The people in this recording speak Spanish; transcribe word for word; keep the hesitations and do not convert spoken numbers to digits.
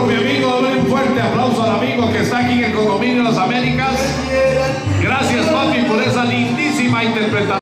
mi amigo, un fuerte aplauso al amigo que está aquí en el Condominio Las Américas. Gracias, papi, por esa lindísima interpretación.